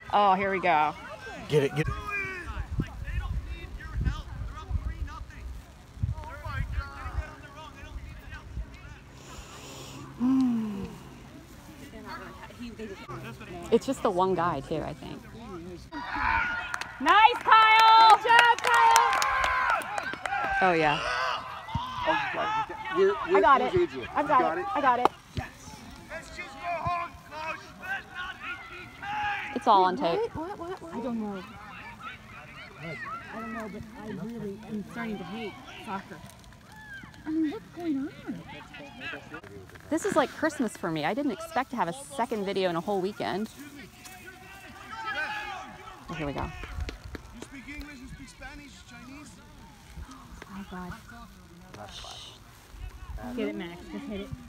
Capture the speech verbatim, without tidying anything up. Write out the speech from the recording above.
Oh, here we go. Get it, get it. It's just the one guy, too, I think. Nice, Kyle! Good job, Kyle! Oh, yeah. Where, where, I got it. Adrian? I've got, got it. it. I got it. It's all on tape. What, what, what, what? I don't know. I don't know, but I really am starting to hate soccer. I mean, what's going on? This is like Christmas for me. I didn't expect to have a second video in a whole weekend. Oh, here we go. You speak English, you speak Spanish, Chinese? Oh, God. Get it, Max. Just hit it.